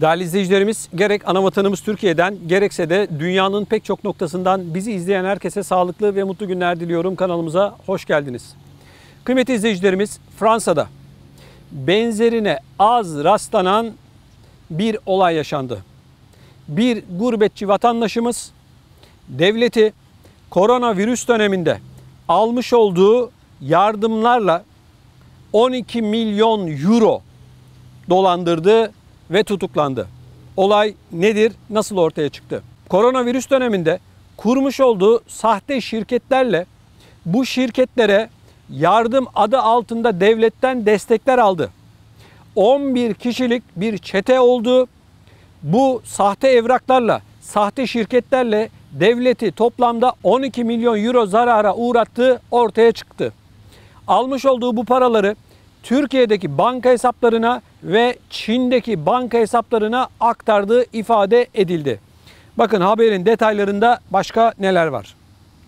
Değerli izleyicilerimiz, gerek ana vatanımız Türkiye'den gerekse de dünyanın pek çok noktasından bizi izleyen herkese sağlıklı ve mutlu günler diliyorum. Kanalımıza hoş geldiniz. Kıymetli izleyicilerimiz, Fransa'da benzerine az rastlanan bir olay yaşandı. Bir gurbetçi vatandaşımız devleti koronavirüs döneminde almış olduğu yardımlarla 12 milyon euro dolandırdı ve tutuklandı. Olay nedir? Nasıl ortaya çıktı? Koronavirüs döneminde kurmuş olduğu sahte şirketlerle bu şirketlere yardım adı altında devletten destekler aldı. 11 kişilik bir çete oldu. Bu sahte evraklarla, sahte şirketlerle devleti toplamda 12 milyon euro zarara uğrattığı ortaya çıktı. Almış olduğu bu paraları Türkiye'deki banka hesaplarına ve Çin'deki banka hesaplarına aktardığı ifade edildi. Bakın haberin detaylarında başka neler var.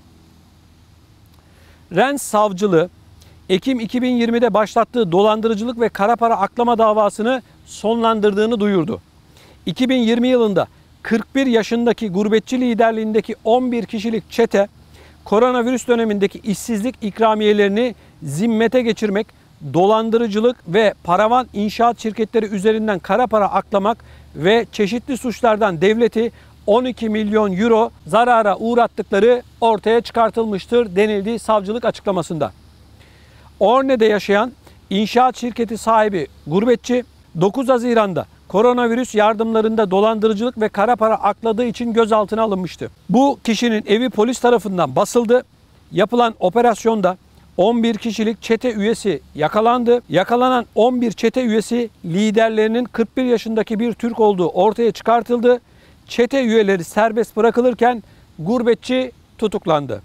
Rennes Savcılığı Ekim 2020'de başlattığı dolandırıcılık ve kara para aklama davasını sonlandırdığını duyurdu. 2020 yılında 41 yaşındaki gurbetçi liderliğindeki 11 kişilik çete koronavirüs dönemindeki işsizlik ikramiyelerini zimmete geçirmek, dolandırıcılık ve paravan inşaat şirketleri üzerinden kara para aklamak ve çeşitli suçlardan devleti 12 milyon euro zarara uğrattıkları ortaya çıkartılmıştır denildi savcılık açıklamasında. Orne'de yaşayan inşaat şirketi sahibi gurbetçi 9 Haziran'da koronavirüs yardımlarında dolandırıcılık ve kara para akladığı için gözaltına alınmıştı. Bu kişinin evi polis tarafından basıldı. Yapılan operasyonda 11 kişilik çete üyesi yakalandı. Yakalanan 11 çete üyesi liderlerinin 41 yaşındaki bir Türk olduğu ortaya çıkartıldı. Çete üyeleri serbest bırakılırken gurbetçi tutuklandı.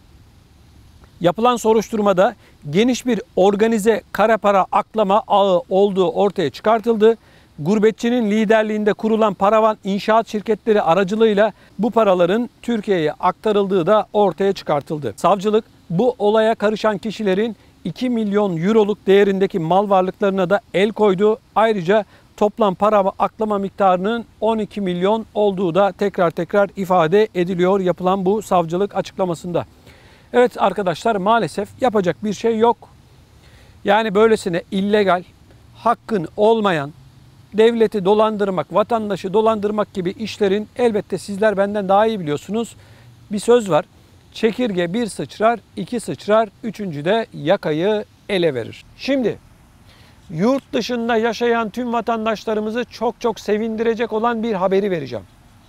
Yapılan soruşturmada geniş bir organize kara para aklama ağı olduğu ortaya çıkartıldı. Gurbetçinin liderliğinde kurulan paravan inşaat şirketleri aracılığıyla bu paraların Türkiye'ye aktarıldığı da ortaya çıkartıldı. Savcılık bu olaya karışan kişilerin 2 milyon euroluk değerindeki mal varlıklarına da el koydu. Ayrıca toplam para aklama miktarının 12 milyon olduğu da tekrar ifade ediliyor yapılan bu savcılık açıklamasında. Evet arkadaşlar, maalesef yapacak bir şey yok. Yani böylesine illegal, hakkın olmayan, devleti dolandırmak, vatandaşı dolandırmak gibi işlerin elbette sizler benden daha iyi biliyorsunuz. Bir söz var. Çekirge bir sıçrar, iki sıçrar, üçüncü de yakayı ele verir. Şimdi yurt dışında yaşayan tüm vatandaşlarımızı çok sevindirecek olan bir haberi vereceğim.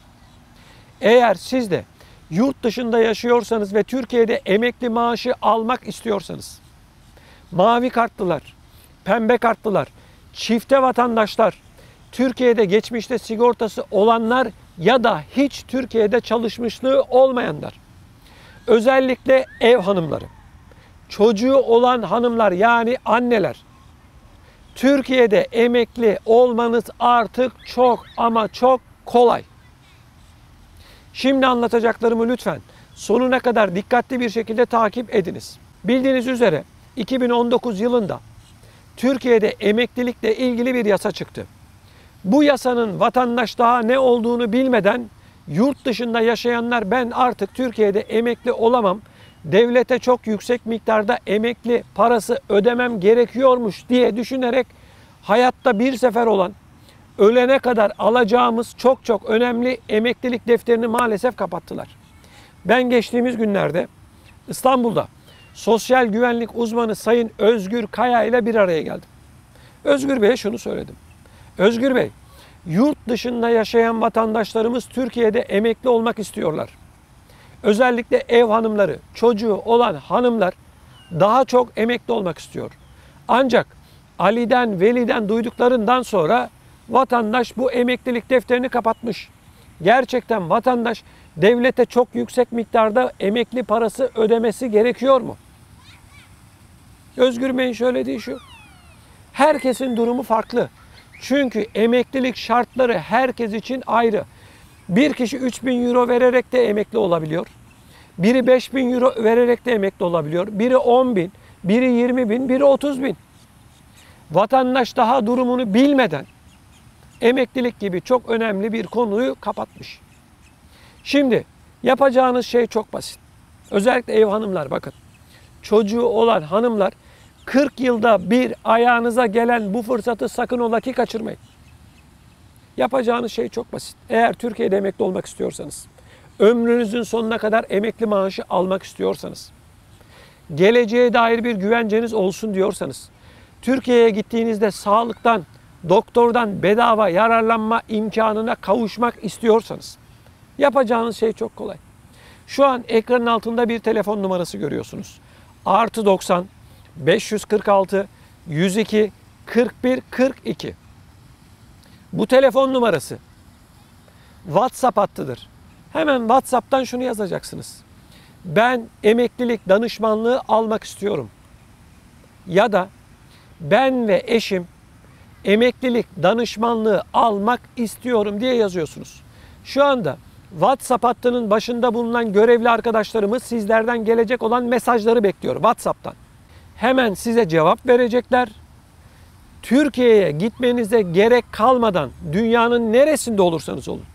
Eğer siz de yurt dışında yaşıyorsanız ve Türkiye'de emekli maaşı almak istiyorsanız, mavi kartlılar, pembe kartlılar, çifte vatandaşlar, Türkiye'de geçmişte sigortası olanlar ya da hiç Türkiye'de çalışmışlığı olmayanlar, özellikle ev hanımları, çocuğu olan hanımlar yani anneler, Türkiye'de emekli olmanız artık çok ama çok kolay. Şimdi anlatacaklarımı lütfen sonuna kadar dikkatli bir şekilde takip ediniz. Bildiğiniz üzere 2019 yılında Türkiye'de emeklilikle ilgili bir yasa çıktı. Bu yasanın vatandaş daha ne olduğunu bilmeden yurt dışında yaşayanlar ben artık Türkiye'de emekli olamam, devlete çok yüksek miktarda emekli parası ödemem gerekiyormuş diye düşünerek hayatta bir sefer olan, ölene kadar alacağımız çok önemli emeklilik defterini maalesef kapattılar. Ben geçtiğimiz günlerde İstanbul'da sosyal güvenlik uzmanı Sayın Özgür Kaya ile bir araya geldim. Özgür Bey'e şunu söyledim. Özgür Bey, yurt dışında yaşayan vatandaşlarımız Türkiye'de emekli olmak istiyorlar. Özellikle ev hanımları, çocuğu olan hanımlar daha çok emekli olmak istiyor. Ancak Ali'den, Veli'den duyduklarından sonra vatandaş bu emeklilik defterini kapatmış. Gerçekten vatandaş devlete çok yüksek miktarda emekli parası ödemesi gerekiyor mu? Özgür Bey'in söylediği şu. Herkesin durumu farklı. Çünkü emeklilik şartları herkes için ayrı. Bir kişi 3.000 euro vererek de emekli olabiliyor. Biri 5.000 euro vererek de emekli olabiliyor. Biri 10.000, biri 20.000, biri 30.000. Vatandaş daha durumunu bilmeden emeklilik gibi çok önemli bir konuyu kapatmış. Şimdi yapacağınız şey çok basit. Özellikle ev hanımlar, bakın. Çocuğu olan hanımlar 40 yılda bir ayağınıza gelen bu fırsatı sakın ola ki kaçırmayın. Yapacağınız şey çok basit. Eğer Türkiye'de emekli olmak istiyorsanız, ömrünüzün sonuna kadar emekli maaşı almak istiyorsanız, geleceğe dair bir güvenceniz olsun diyorsanız, Türkiye'ye gittiğinizde sağlıktan, doktordan bedava yararlanma imkanına kavuşmak istiyorsanız, yapacağınız şey çok kolay. Şu an ekranın altında bir telefon numarası görüyorsunuz. +90 546 102 41 42. Bu telefon numarası WhatsApp hattıdır. Hemen WhatsApp'tan şunu yazacaksınız: ben emeklilik danışmanlığı almak istiyorum. Ya da ben ve eşim emeklilik danışmanlığı almak istiyorum diye yazıyorsunuz. Şu anda WhatsApp hattının başında bulunan görevli arkadaşlarımız sizlerden gelecek olan mesajları bekliyor WhatsApp'tan. Hemen size cevap verecekler. Türkiye'ye gitmenize gerek kalmadan dünyanın neresinde olursanız olun,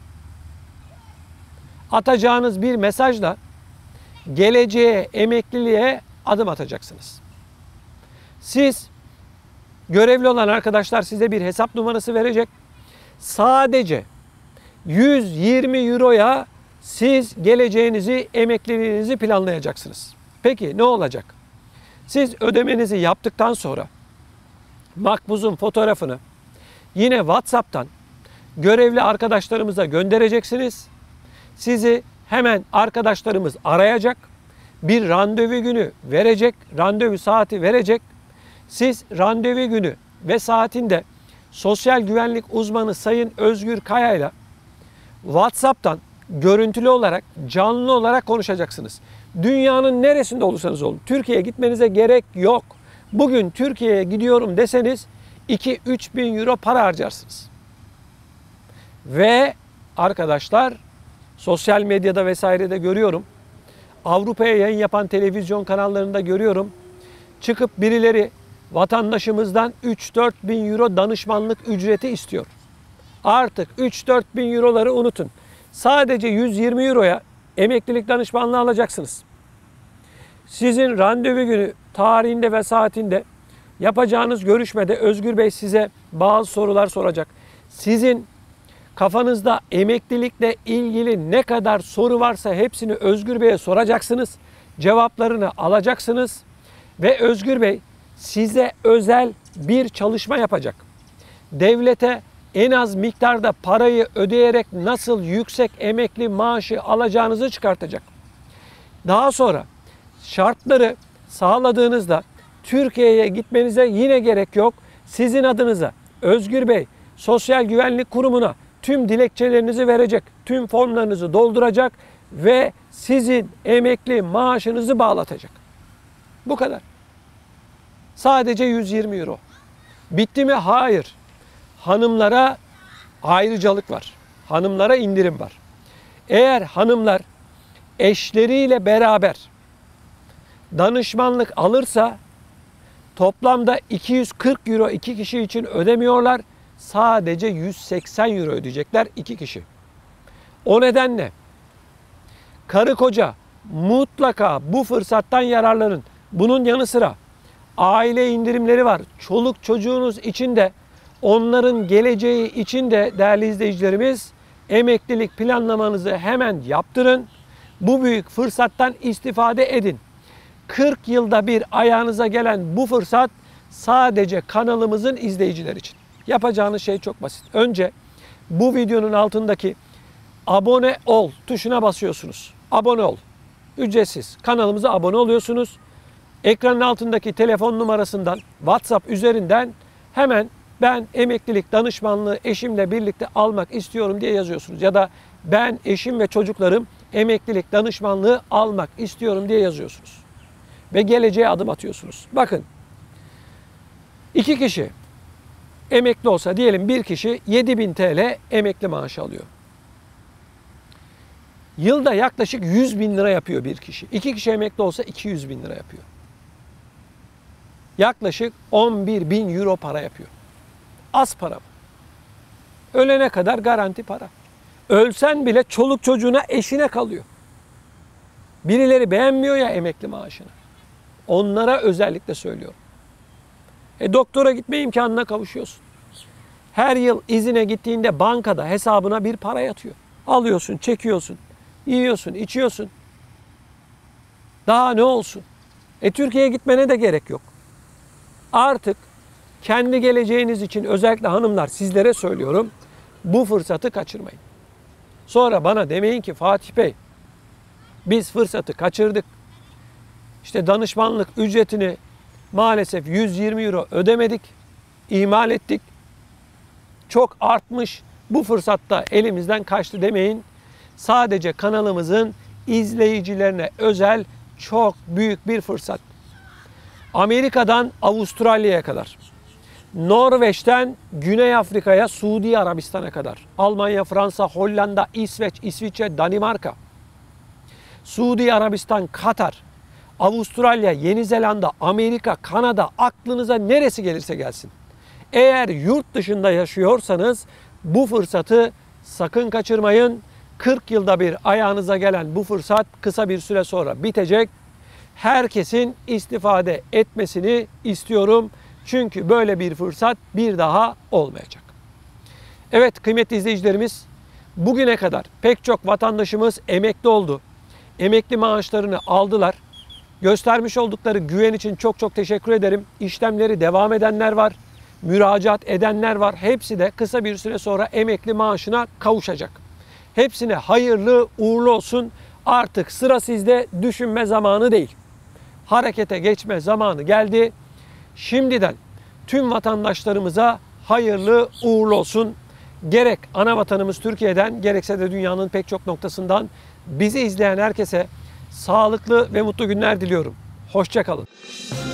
atacağınız bir mesajla geleceğe, emekliliğe adım atacaksınız. Siz, görevli olan arkadaşlar size bir hesap numarası verecek. Sadece 120 euroya siz geleceğinizi, emekliliğinizi planlayacaksınız. Peki ne olacak? Siz ödemenizi yaptıktan sonra makbuzun fotoğrafını yine WhatsApp'tan görevli arkadaşlarımıza göndereceksiniz. Sizi hemen arkadaşlarımız arayacak. Bir randevu günü verecek, randevu saati verecek. Siz randevu günü ve saatinde sosyal güvenlik uzmanı Sayın Özgür Kaya ile WhatsApp'tan görüntülü olarak, canlı olarak konuşacaksınız. Dünyanın neresinde olursanız olun. Türkiye'ye gitmenize gerek yok. Bugün Türkiye'ye gidiyorum deseniz 2-3 bin euro para harcarsınız. Ve arkadaşlar, sosyal medyada vesairede görüyorum. Avrupa'ya yayın yapan televizyon kanallarında görüyorum. Çıkıp birileri vatandaşımızdan 3-4 bin euro danışmanlık ücreti istiyor. Artık 3-4 bin euroları unutun. Sadece 120 euroya emeklilik danışmanlığı alacaksınız. Sizin randevu günü tarihinde ve saatinde yapacağınız görüşmede Özgür Bey size bazı sorular soracak. Sizin kafanızda emeklilikle ilgili ne kadar soru varsa hepsini Özgür Bey'e soracaksınız. Cevaplarını alacaksınız ve Özgür Bey size özel bir çalışma yapacak. Devlete en az miktarda parayı ödeyerek nasıl yüksek emekli maaşı alacağınızı çıkartacak. Daha sonra şartları sağladığınızda Türkiye'ye gitmenize yine gerek yok. Sizin adınıza Özgür Bey Sosyal Güvenlik Kurumu'na tüm dilekçelerinizi verecek, tüm formlarınızı dolduracak ve sizin emekli maaşınızı bağlatacak. Bu kadar. Sadece 120 euro. Bitti mi? Hayır. Hanımlara ayrıcalık var. Hanımlara indirim var. Eğer hanımlar eşleriyle beraber danışmanlık alırsa toplamda 240 euro iki kişi için ödemiyorlar. Sadece 180 euro ödeyecekler iki kişi. O nedenle karı koca mutlaka bu fırsattan yararlanın. Bunun yanı sıra aile indirimleri var. Çoluk çocuğunuz için de, onların geleceği için de değerli izleyicilerimiz, emeklilik planlamanızı hemen yaptırın. Bu büyük fırsattan istifade edin. 40 yılda bir ayağınıza gelen bu fırsat sadece kanalımızın izleyicileri için. Yapacağınız şey çok basit. Önce bu videonun altındaki abone ol tuşuna basıyorsunuz. Abone ol. Ücretsiz. Kanalımıza abone oluyorsunuz. Ekranın altındaki telefon numarasından, WhatsApp üzerinden hemen ben emeklilik danışmanlığı eşimle birlikte almak istiyorum diye yazıyorsunuz. Ya da ben, eşim ve çocuklarım emeklilik danışmanlığı almak istiyorum diye yazıyorsunuz. Ve geleceğe adım atıyorsunuz. Bakın, 2 kişi emekli olsa diyelim, bir kişi 7.000 TL emekli maaşı alıyor. Yılda yaklaşık 100.000 lira yapıyor bir kişi. 2 kişi emekli olsa 200.000 lira yapıyor. Yaklaşık 11.000 euro para yapıyor. Az para mı? Ölene kadar garanti para. Ölsen bile çoluk çocuğuna, eşine kalıyor. Birileri beğenmiyor ya emekli maaşını. Onlara özellikle söylüyorum. Doktora gitme imkanına kavuşuyorsun. Her yıl izine gittiğinde bankada hesabına bir para yatıyor. Alıyorsun, çekiyorsun, yiyorsun, içiyorsun. Daha ne olsun? Türkiye'ye gitmene de gerek yok. Artık kendi geleceğiniz için özellikle hanımlar sizlere söylüyorum. Bu fırsatı kaçırmayın. Sonra bana demeyin ki Fatih Bey biz fırsatı kaçırdık. İşte danışmanlık ücretini maalesef 120 euro ödemedik. İhmal ettik. Çok artmış. Bu fırsatta elimizden kaçtı demeyin. Sadece kanalımızın izleyicilerine özel çok büyük bir fırsat. Amerika'dan Avustralya'ya kadar, Norveç'ten Güney Afrika'ya, Suudi Arabistan'a kadar, Almanya, Fransa, Hollanda, İsveç, İsviçre, Danimarka, Suudi Arabistan, Katar, Avustralya, Yeni Zelanda, Amerika, Kanada, aklınıza neresi gelirse gelsin. Eğer yurt dışında yaşıyorsanız bu fırsatı sakın kaçırmayın. 40 yılda bir ayağınıza gelen bu fırsat kısa bir süre sonra bitecek. Herkesin istifade etmesini istiyorum. Çünkü böyle bir fırsat bir daha olmayacak. Evet kıymetli izleyicilerimiz, bugüne kadar pek çok vatandaşımız emekli oldu. Emekli maaşlarını aldılar. Göstermiş oldukları güven için çok çok teşekkür ederim. İşlemleri devam edenler var. Müracaat edenler var. Hepsi de kısa bir süre sonra emekli maaşına kavuşacak. Hepsine hayırlı uğurlu olsun. Artık sıra sizde, düşünme zamanı değil. Harekete geçme zamanı geldi. Şimdiden tüm vatandaşlarımıza hayırlı uğurlu olsun. Gerek ana vatanımız Türkiye'den gerekse de dünyanın pek çok noktasından bizi izleyen herkese sağlıklı ve mutlu günler diliyorum. Hoşça kalın.